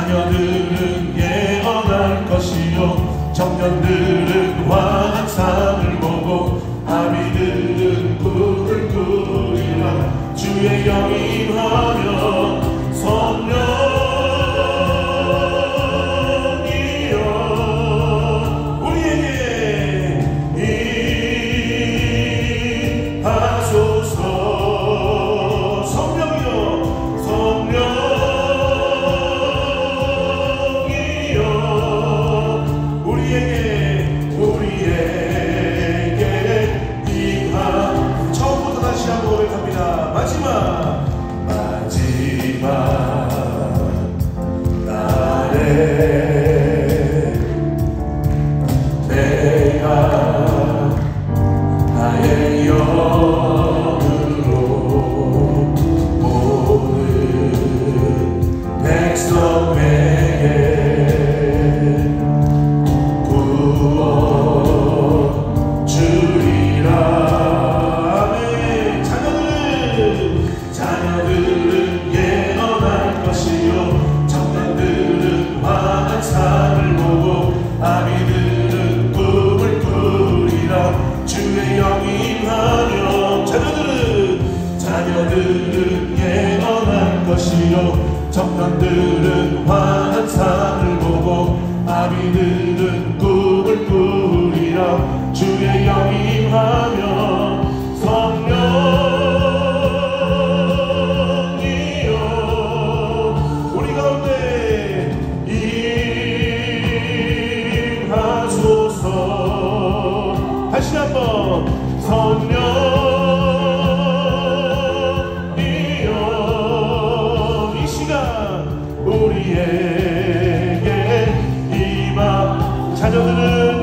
자녀들은 예언할 것이요 청년들은 환한 상을 보고 아비들은 꿈을 꾸리라. 주의 영이 임하며 성령이여 우리에게 임하소서. 성령이여 성령이여 우리에게 임하. 처음부터 다시 한번 고백합니다. 마지막 날에 내가 나의 영으로 모든 백성에게 부어 주리라. 자녀들은 예언할 것이요 청년들은 환한 상을 보고 아비들은 꿈을 꾸리라. 주의 영이 임하며 자녀들은 예언할 것이요 청년들은 환한 상을 보고 아비들은 꿈을 꾸리라. 주의 영이 임하며 성령이여 우리 가운데 임하소서. 다시 한번 성령이여 이 시간 우리에게 임하. 자녀들은